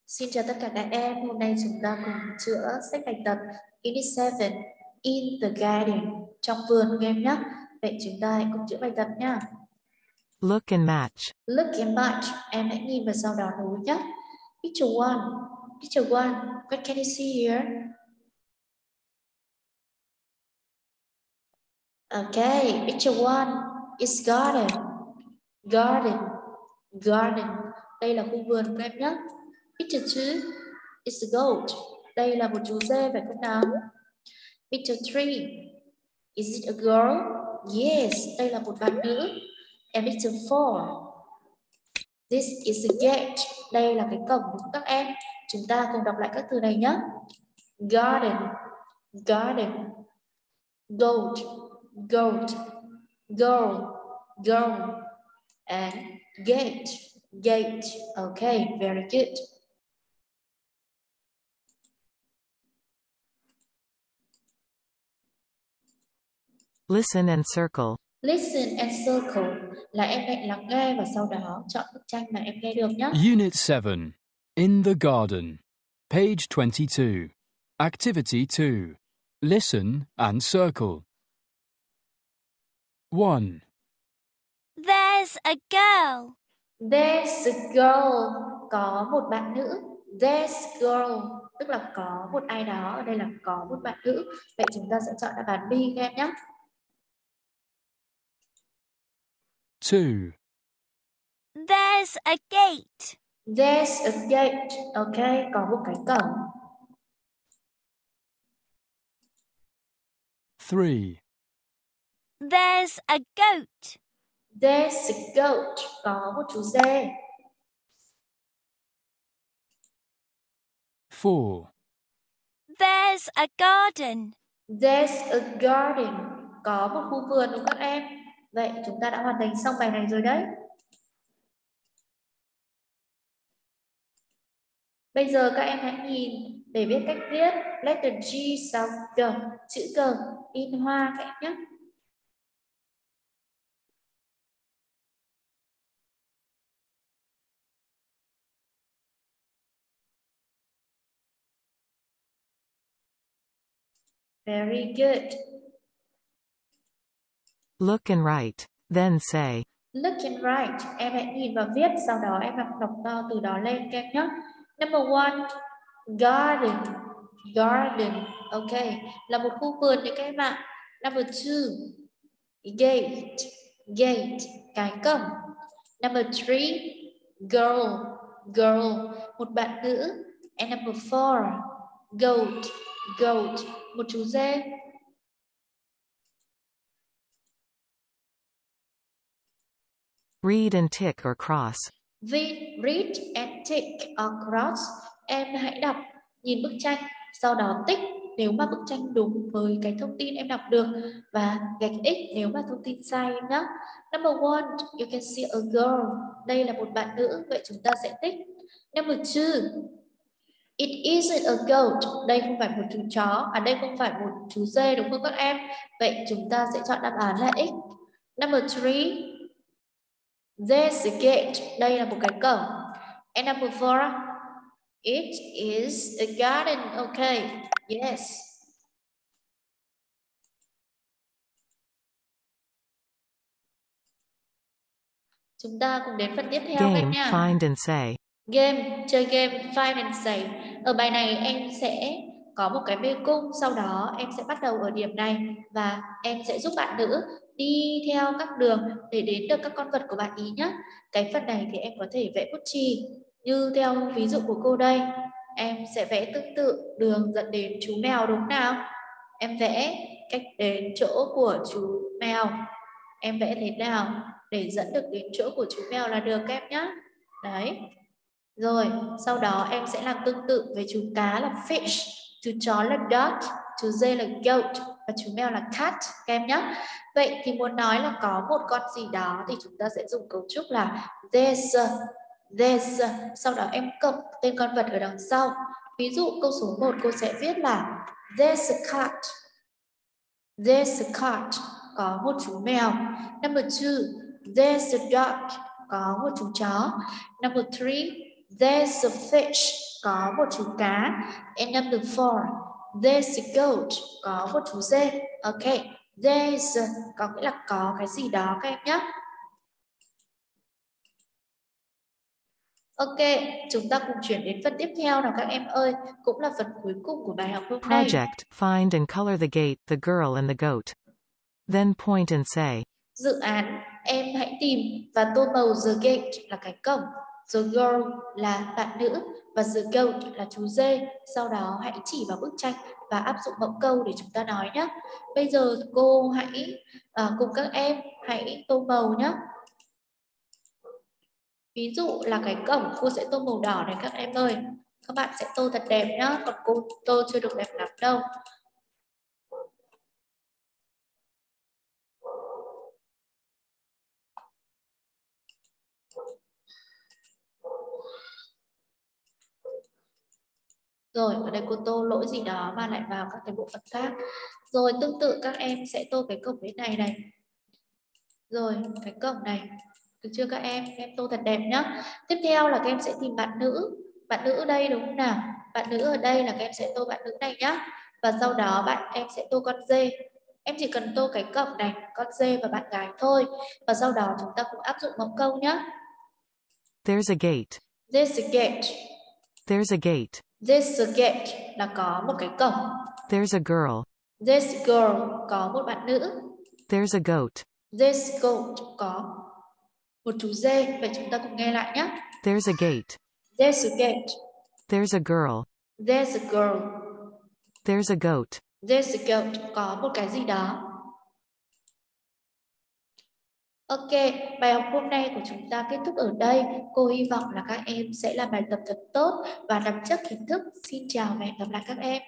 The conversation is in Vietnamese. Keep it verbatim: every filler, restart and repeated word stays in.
Xin chào tất cả các em, hôm nay chúng ta cùng chữa sách bài tập Unit seven In the Garden, trong vườn các em nhé. Vậy chúng ta hãy cùng chữa bài tập nhé. Look and match. Look and match, em hãy nhìn và sau đó nối nhé. Picture one, picture one, what can you see here? Okay, picture one is garden, garden, garden. Đây là khu vườn các em nhé. Picture two is a goat. Đây là một chú dê phải không nào? Picture three. Is it a girl? Yes, đây là một bạn nữ. And picture four. This is a gate. Đây là cái cổng của các em. Chúng ta cùng đọc lại các từ này nhé. Garden, garden. Goat, goat. Girl, girl. And gate, gate. Okay, very good. Listen and circle. Listen and circle là em hãy lắng nghe và sau đó chọn bức tranh mà em nghe được nhé. Unit seven. In the garden. Page twenty-two. Activity two. Listen and circle. one. There's a girl. There's a girl. Có một bạn nữ. There's a girl. Tức là có một ai đó. Ở đây là có một bạn nữ. Vậy chúng ta sẽ chọn đáp án B các em nhé. two. There's a gate. There's a gate. Ok, có một cái cổng. three. There's a goat. There's a goat. Có một chú dê. four. There's a garden. There's a garden. Có một khu vườn đúng các em. Vậy chúng ta đã hoàn thành xong bài này rồi đấy. Bây giờ các em hãy nhìn để biết cách viết letter G sau G, chữ G in hoa các em nhé. Very good. Look and write, then say. Look and write. Em hãy nhìn và viết, sau đó em đọc đọc to từ đó lên các em nhé. Number one, garden. Garden. Ok, là một khu vườn đấy các em ạ. Number two, gate. Gate, cái cổng. Number three, girl. Girl, một bạn nữ. And number four, goat. Goat, một chú dê. Read and tick or cross. Read, read and tick or cross. Em hãy đọc, nhìn bức tranh, sau đó tích nếu mà bức tranh đúng với cái thông tin em đọc được và gạch x nếu mà thông tin sai em nhé. Number one, you can see a girl. Đây là một bạn nữ, vậy chúng ta sẽ tích. Number two, it isn't a goat. Đây không phải một chú chó, à đây không phải một chú dê đúng không các em? Vậy chúng ta sẽ chọn đáp án là x. Number three, there's a gate. Đây là một cái cổng. And number four, it is a garden. Okay, yes. Chúng ta cùng đến phần tiếp theo các em Game, nha. find and say. Game, chơi game, find and say. Ở bài này em sẽ có một cái mê cung, sau đó em sẽ bắt đầu ở điểm này và em sẽ giúp bạn nữ đi theo các đường để đến được các con vật của bạn ý nhé. Cái phần này thì em có thể vẽ bút chì như theo ví dụ của cô đây. Em sẽ vẽ tương tự đường dẫn đến chú mèo đúng nào? Em vẽ cách đến chỗ của chú mèo. Em vẽ thế nào để dẫn được đến chỗ của chú mèo là được các em nhé. Đấy. Rồi, sau đó em sẽ làm tương tự với chú cá là fish, chú chó là dog, chú dê là goat và chú mèo là cat các em nhé. Vậy thì muốn nói là có một con gì đó thì chúng ta sẽ dùng cấu trúc là there's a, there's a. Sau đó em cộng tên con vật ở đằng sau. Ví dụ câu số một cô sẽ viết là there's a cat. There's a cat, có một chú mèo. Number two, there's a dog, có một chú chó. Number three, There's a fish, có một chú cá. And number four, there's a goat, có một chú dê. Ok, there's có nghĩa là có cái gì đó các em nhé. Ok, chúng ta cùng chuyển đến phần tiếp theo nào các em ơi, cũng là phần cuối cùng của bài học hôm nay. Project, find and color the gate, the girl and the goat. Then point and say. Dự án, em hãy tìm và tô màu the gate là cái cổng, the girl là bạn nữ và the goat là chú dê. Sau đó hãy chỉ vào bức tranh và áp dụng mẫu câu để chúng ta nói nhé. Bây giờ cô hãy uh, cùng các em hãy tô màu nhé. Ví dụ là cái cổng, cô sẽ tô màu đỏ này các em ơi. Các bạn sẽ tô thật đẹp nhá, còn cô tô chưa được đẹp lắm đâu. Rồi, ở đây cô tô lỗi gì đó mà lại vào các cái bộ phận khác. Rồi, tương tự các em sẽ tô cái cổng bên này này. Rồi, cái cổng này. Được chưa các em? Các em tô thật đẹp nhá. Tiếp theo là các em sẽ tìm bạn nữ. Bạn nữ ở đây đúng không nào? Bạn nữ ở đây là các em sẽ tô bạn nữ này nhá. Và sau đó bạn em sẽ tô con dê. Em chỉ cần tô cái cổng này, con dê và bạn gái thôi. Và sau đó chúng ta cũng áp dụng mẫu câu nhá. There's a gate. There's a gate. There's a gate. There's a gate là có một cái cổng. There's a girl. There's a girl, có một bạn nữ. There's a goat. There's a goat, có một chú dê. Vậy chúng ta cùng nghe lại nhé. There's a gate. There's a gate. There's a girl. There's a girl. There's a goat. There's a goat, có một cái gì đó. Ok, bài học hôm nay của chúng ta kết thúc ở đây. Cô hy vọng là các em sẽ làm bài tập thật tốt và nắm chắc kiến thức. Xin chào và hẹn gặp lại các em.